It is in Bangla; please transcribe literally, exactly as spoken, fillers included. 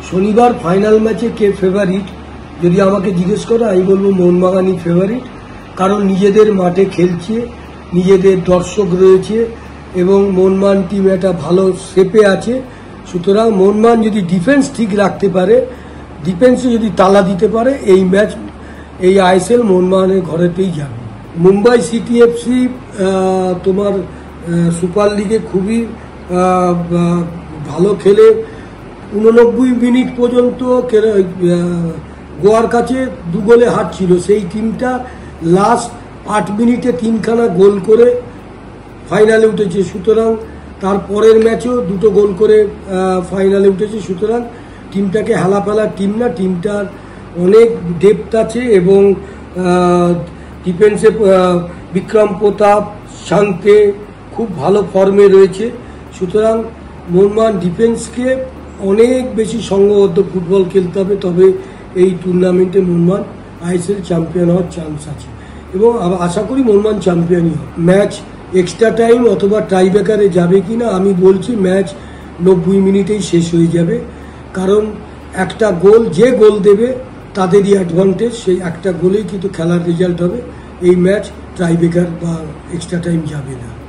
শনিবার ফাইনাল ম্যাচে কে ফেভারিট যদি আমাকে জিজ্ঞেস করো আমি বলবো মোহনবাগানই ফেভারিট, কারণ নিজেদের মাঠে খেলছে, নিজেদের দর্শক রয়েছে এবং মোহনবাগান টিম একটা ভালো শেপে আছে। সুতরাং মোহনবাগান যদি ডিফেন্স ঠিক রাখতে পারে, ডিফেন্সে যদি তালা দিতে পারে, এই ম্যাচ এই আইএসএল মোহনবাগানের ঘরেতেই যাবে। মুম্বাই সিটি এফসি তোমার সুপার লিগে খুবই ভালো খেলে উননব্বই মিনিট পর্যন্ত গোয়ার কাছে দু গোলে হারছিল। সেই টিমটা লাস্ট আট মিনিটে তিনখানা গোল করে ফাইনালে উঠেছে। সুতরাং তার পরের ম্যাচেও দুটো গোল করে ফাইনালে উঠেছে। সুতরাং টিমটাকে হেলাফেলার টিম না, টিমটার অনেক ডেপথ আছে এবং ডিফেন্সে বিক্রম প্রতাপ, শান্তে খুব ভালো ফর্মে রয়েছে। সুতরাং মোহনবাগান ডিফেন্সকে অনেক বেশি সংঘবদ্ধ ফুটবল খেলতে হবে, তবে এই টুর্নামেন্টে মোহনবাগান আইএসএল চ্যাম্পিয়ন হওয়ার চান্স আছে এবং আশা করি মোহনবাগান চ্যাম্পিয়নই হবে। ম্যাচ এক্সট্রা টাইম অথবা টাইব্রেকারে যাবে কিনা আমি বলছি ম্যাচ নব্বই মিনিটেই শেষ হয়ে যাবে, কারণ একটা গোল যে গোল দেবে তাদেরই অ্যাডভান্টেজ, সেই একটা গোলেই কিন্তু খেলার রেজাল্ট হবে। এই ম্যাচ টাইব্রেকার বা এক্সট্রা টাইম যাবে না।